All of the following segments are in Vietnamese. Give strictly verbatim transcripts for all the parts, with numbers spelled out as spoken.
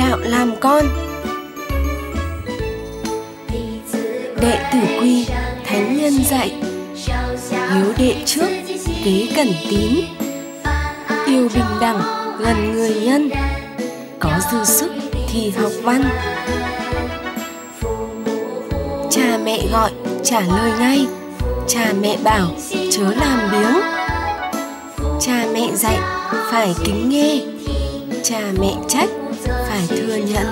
đạo làm con. Đệ tử quy, thánh nhân dạy, hiếu đệ trước, kế cẩn tín, yêu bình đẳng, gần người nhân, có dư sức thì học văn. Cha mẹ gọi, trả lời ngay, cha mẹ bảo, chớ làm biếng. Cha mẹ dạy, phải kính nghe, cha mẹ trách, phải thừa nhận.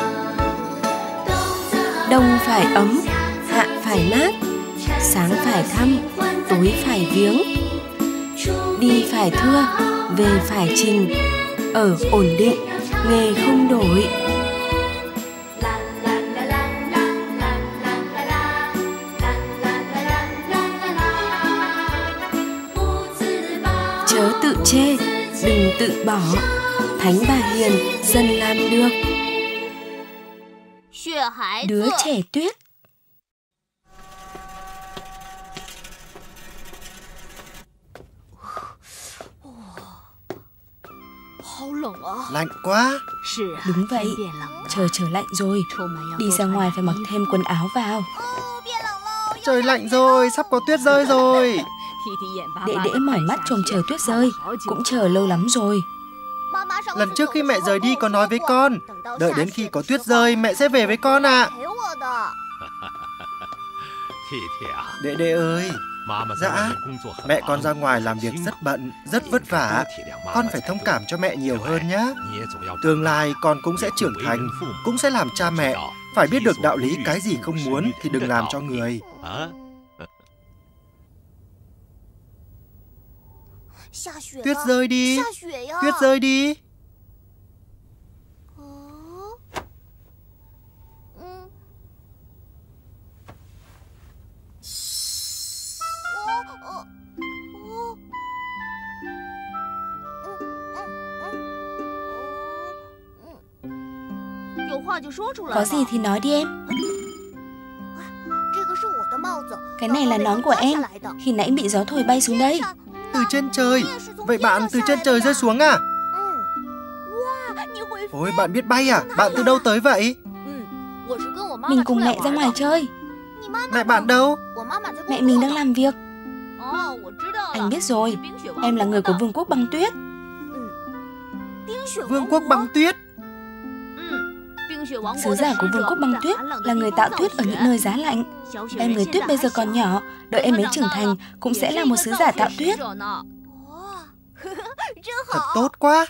Đông phải ấm, hạ phải mát, sáng phải thăm, tối phải viếng. Đi phải thưa, về phải trình, ở ổn định, nghề không đổi. Chớ tự chê, đừng tự bỏ, thánh bà hiền, dân làm được. Đứa trẻ tuyết. Lạnh quá. Đúng vậy, trời trở lạnh rồi, đi ra ngoài phải mặc thêm quần áo vào. Trời lạnh rồi, sắp có tuyết rơi rồi. Đệ đễ mỏi mắt trông chờ tuyết rơi, cũng chờ lâu lắm rồi. Lần trước khi mẹ rời đi có nói với con, đợi đến khi có tuyết rơi mẹ sẽ về với con ạ. Đệ đệ ơi. Dạ, mẹ con ra ngoài làm việc rất bận, rất vất vả. Con phải thông cảm cho mẹ nhiều hơn nhé. Tương lai con cũng sẽ trưởng thành, cũng sẽ làm cha mẹ. Phải biết được đạo lý, cái gì không muốn thì đừng làm cho người. Tuyết rơi đi, tuyết rơi đi. Có gì thì nói đi em. Cái này là nón của em, khi nãy bị gió thổi bay xuống đây. Từ trên trời. Vậy bạn từ trên trời rơi xuống à? Ôi, bạn biết bay à? Bạn từ đâu tới vậy? Mình cùng mẹ ra ngoài chơi. Mẹ bạn đâu? Mẹ mình đang làm việc. Anh biết rồi, em là người của Vương quốc băng tuyết. Vương quốc băng tuyết? Sứ giả của Vương quốc băng tuyết là người tạo tuyết ở những nơi giá lạnh. Em người tuyết bây giờ còn nhỏ, đợi em ấy trưởng thành cũng sẽ là một sứ giả tạo tuyết. Thật tốt quá.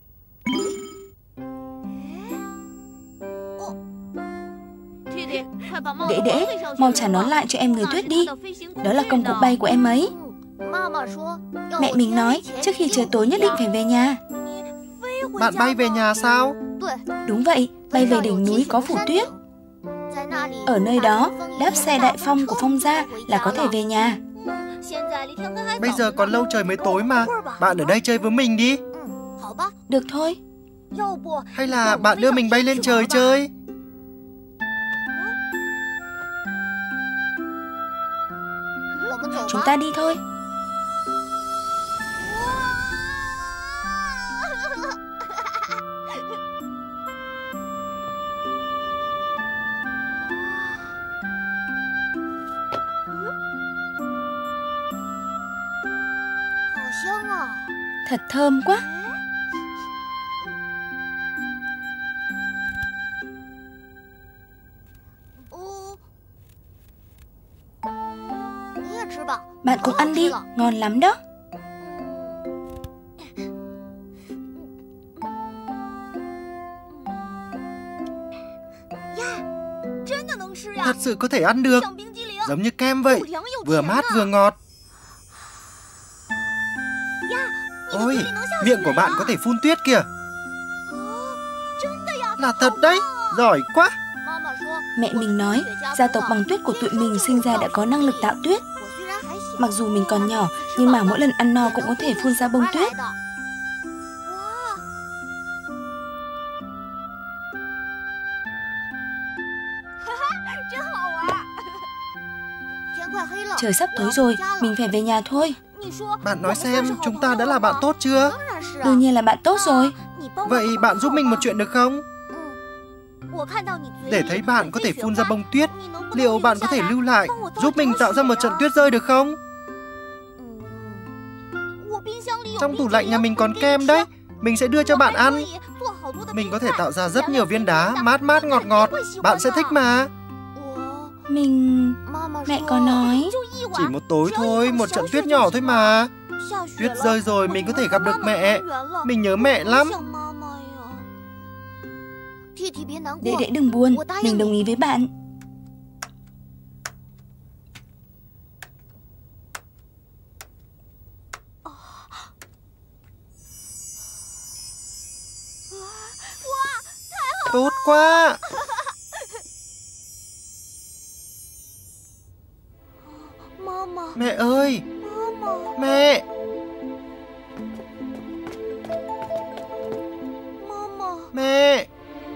Đễ đễ, mau trả nón lại cho em người tuyết đi. Đó là công cụ bay của em ấy. Mẹ mình nói trước khi trời tối nhất định phải về nhà. Bạn bay về nhà sao? Đúng vậy, bay về đỉnh núi có phủ tuyết. Ở nơi đó, đáp xe đại phong của Phong gia là có thể về nhà. Bây giờ còn lâu trời mới tối mà. Bạn ở đây chơi với mình đi. Được thôi. Hay là bạn đưa mình bay lên trời chơi? Chúng ta đi thôi. Thật thơm quá. Bạn cũng ăn đi, ngon lắm đó. Thật sự có thể ăn được, giống như kem vậy, vừa mát vừa ngọt. Ôi, miệng của bạn có thể phun tuyết kìa. Là thật đấy, giỏi quá. Mẹ mình nói, gia tộc băng tuyết của tụi mình sinh ra đã có năng lực tạo tuyết. Mặc dù mình còn nhỏ, nhưng mà mỗi lần ăn no cũng có thể phun ra bông tuyết. Trời sắp tối rồi, mình phải về nhà thôi. Bạn nói xem, chúng ta đã là bạn tốt chưa? Đương nhiên là bạn tốt rồi. Vậy bạn giúp mình một chuyện được không? Để thấy bạn có thể phun ra bông tuyết, liệu bạn có thể lưu lại, giúp mình tạo ra một trận tuyết rơi được không? Trong tủ lạnh nhà mình còn kem đấy, mình sẽ đưa cho bạn ăn. Mình có thể tạo ra rất nhiều viên đá, mát mát ngọt ngọt, bạn sẽ thích mà. Mình... Mẹ có nói chỉ một tối thôi, một trận tuyết nhỏ thôi mà. Tuyết rơi rồi mình có thể gặp được mẹ. Mình nhớ mẹ lắm. Đệ đệ đừng buồn, mình đồng ý với bạn. Tốt quá. Mẹ ơi, mẹ. Mẹ.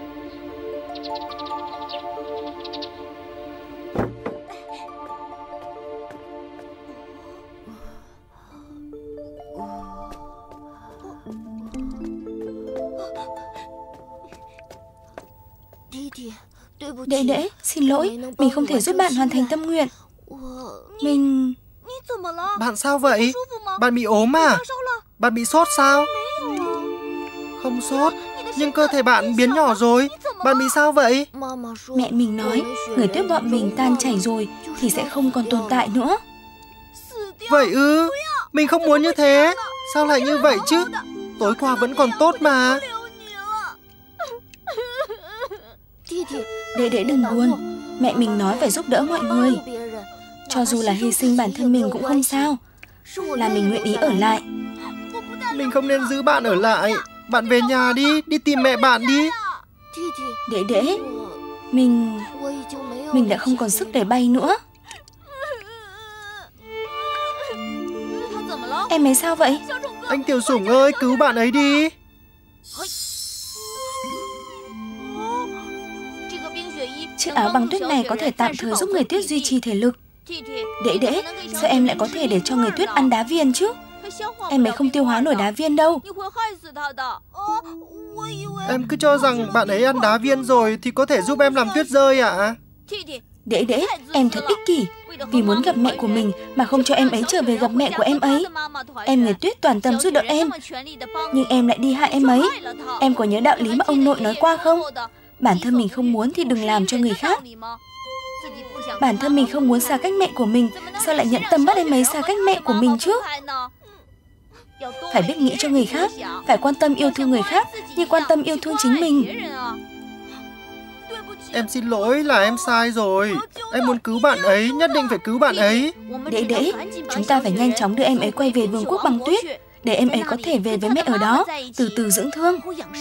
Đệ đệ, xin lỗi, mình không thể giúp bạn hoàn thành tâm nguyện. Mình... Bạn sao vậy? Bạn bị ốm à? Bạn bị sốt sao? Không sốt, nhưng cơ thể bạn biến nhỏ rồi. Bạn bị sao vậy? Mẹ mình nói, người tuyết bọn mình tan chảy rồi thì sẽ không còn tồn tại nữa. Vậy ư? Mình không muốn như thế. Sao lại như vậy chứ? Tối qua vẫn còn tốt mà. Đệ đệ đừng buồn, mẹ mình nói phải giúp đỡ mọi người. Cho dù là hy sinh bản thân mình cũng không sao. Là mình nguyện ý ở lại. Mình không nên giữ bạn ở lại. Bạn về nhà đi, đi tìm mẹ bạn đi. Đệ đệ, mình... Mình đã không còn sức để bay nữa. Em ấy sao vậy? Anh Tiểu Sủng ơi, cứu bạn ấy đi. Chiếc áo băng tuyết này có thể tạm thời giúp người tuyết duy trì thể lực. Đệ đệ, sao em lại có thể để cho người tuyết ăn đá viên chứ? Em ấy không tiêu hóa nổi đá viên đâu. Em cứ cho rằng bạn ấy ăn đá viên rồi thì có thể giúp em làm tuyết rơi ạ. À? Đệ đệ, em thật ích kỷ. Vì muốn gặp mẹ của mình mà không cho em ấy trở về gặp mẹ của em ấy. Em người tuyết toàn tâm giúp đỡ em, nhưng em lại đi hại em ấy. Em có nhớ đạo lý mà ông nội nói qua không? Bản thân mình không muốn thì đừng làm cho người khác. Bản thân mình không muốn xa cách mẹ của mình, sao lại nhận tâm bắt em ấy xa cách mẹ của mình chứ? Phải biết nghĩ cho người khác, phải quan tâm yêu thương người khác, nhưng quan tâm yêu thương chính mình. Em xin lỗi, là em sai rồi. Em muốn cứu bạn ấy, nhất định phải cứu bạn ấy. Đệ đệ, chúng ta phải nhanh chóng đưa em ấy quay về vương quốc băng tuyết, để em ấy có thể về với mẹ ở đó, từ từ dưỡng thương.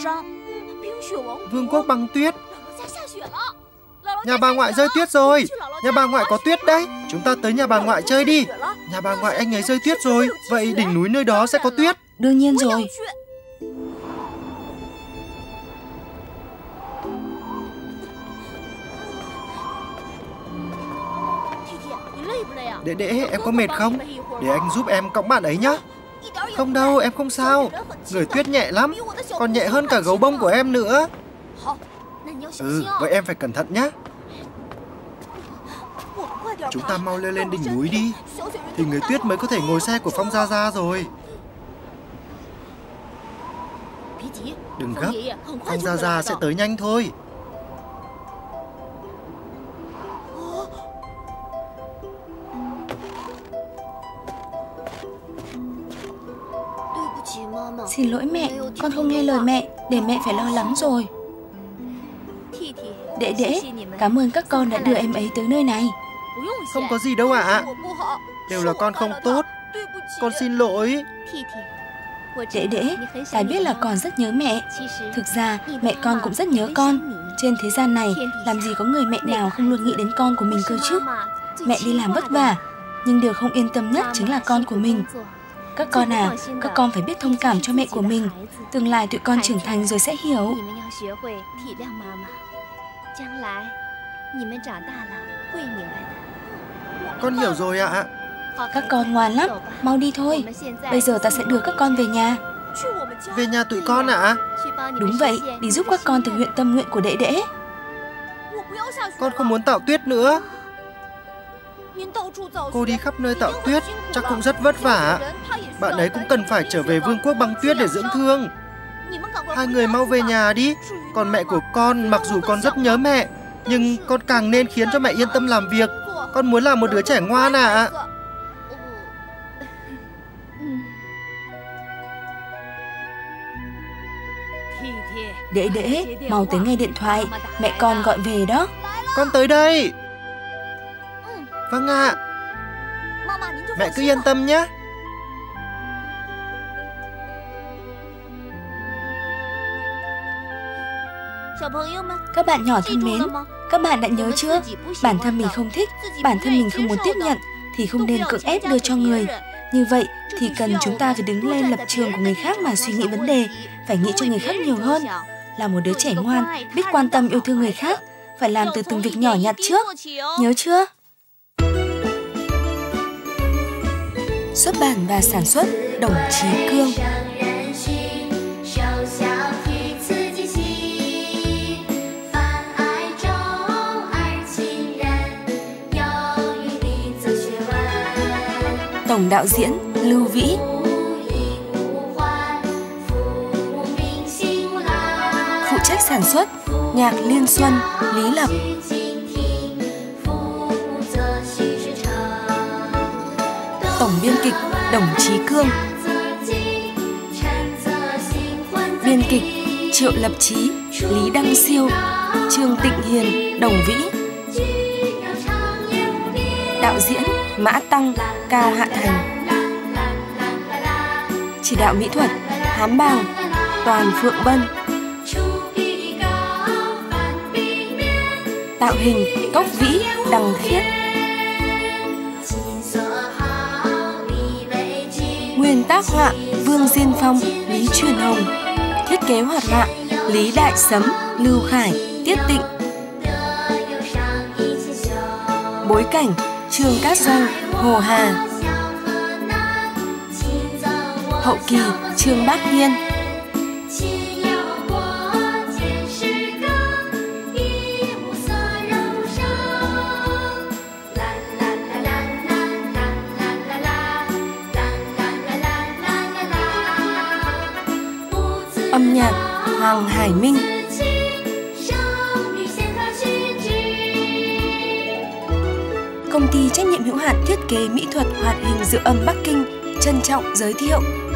Vương quốc băng tuyết. Nhà bà ngoại rơi tuyết rồi. Nhà bà ngoại có tuyết đấy. Chúng ta tới nhà bà ngoại chơi đi. Nhà bà ngoại anh ấy rơi tuyết rồi. Vậy đỉnh núi nơi đó sẽ có tuyết. Đương nhiên rồi. Đệ đệ, em có mệt không? Để anh giúp em cõng bạn ấy nhé. Không đâu, em không sao. Người tuyết nhẹ lắm, còn nhẹ hơn cả gấu bông của em nữa. Ừ, vậy em phải cẩn thận nhé. Chúng ta mau leo lên đỉnh núi đi, thì người tuyết mới có thể ngồi xe của Phong Gia Gia rồi. Đừng gấp, Phong Gia Gia sẽ tới nhanh thôi. Xin lỗi mẹ, con không nghe lời mẹ, để mẹ phải lo lắng rồi. Đệ đệ, cảm ơn các con đã đưa em ấy tới nơi này. Không có gì đâu ạ. À. Đều là con không tốt. Con xin lỗi. Đệ đệ, ta biết là con rất nhớ mẹ. Thực ra, mẹ con cũng rất nhớ con. Trên thế gian này, làm gì có người mẹ nào không luôn nghĩ đến con của mình cơ chứ. Mẹ đi làm vất vả, nhưng điều không yên tâm nhất chính là con của mình. Các con à, các con phải biết thông cảm cho mẹ của mình. Tương lai tụi con trưởng thành rồi sẽ hiểu. Con hiểu rồi ạ. À. Các con ngoan lắm, mau đi thôi. Bây giờ ta sẽ đưa các con về nhà. Về nhà tụi con ạ? À? Đúng vậy, đi giúp các con thực hiện tâm nguyện của đệ đệ. Con không muốn tạo tuyết nữa. Cô đi khắp nơi tạo tuyết chắc cũng rất vất vả. Bạn ấy cũng cần phải trở về vương quốc băng tuyết để dưỡng thương. Hai người mau về nhà đi. Còn mẹ của con, mặc dù con rất nhớ mẹ, nhưng con càng nên khiến cho mẹ yên tâm làm việc. Con muốn làm một đứa trẻ ngoan ạ. À. Đễ đễ, mau tới nghe điện thoại, mẹ con gọi về đó. Con tới đây. Vâng ạ. À. Mẹ cứ yên tâm nhé. Các bạn nhỏ thân mến, các bạn đã nhớ chưa? Bản thân mình không thích, bản thân mình không muốn tiếp nhận thì không nên cưỡng ép đưa cho người. Như vậy thì cần chúng ta phải đứng lên lập trường của người khác mà suy nghĩ vấn đề, phải nghĩ cho người khác nhiều hơn. Là một đứa trẻ ngoan, biết quan tâm yêu thương người khác, phải làm từ từng việc nhỏ nhặt trước. Nhớ chưa? Xuất bản và sản xuất Đồng Chí Cương. Tổng đạo diễn Lưu Vĩ. Phụ trách sản xuất Nhạc Liên Xuân, Lý Lập. Tổng biên kịch Đồng Chí Cương. Biên kịch Triệu Lập Chí, Lý Đăng Siêu, Trương Tịnh Hiền, Đồng Vĩ. Đạo diễn Mã Tăng, Ca Hạ Thành. Chỉ đạo mỹ thuật Hám Bàng, Toàn Phượng Bân. Tạo hình Cốc Vĩ, Đằng Khiết. Nguyên tác họa Vương Diên Phong, Lý Truyền Hồng. Thiết kế hoạt họa Lý Đại Sấm, Lưu Khải, Tiết Tịnh. Bối cảnh Trương Cát Doanh, Hồ Hà. Hậu kỳ Trương Bác Hiên. Âm nhạc Hoàng Hải Minh. Công ty trách nhiệm hữu hạn thiết kế mỹ thuật hoạt hình Diệu Âm Bắc Kinh trân trọng giới thiệu.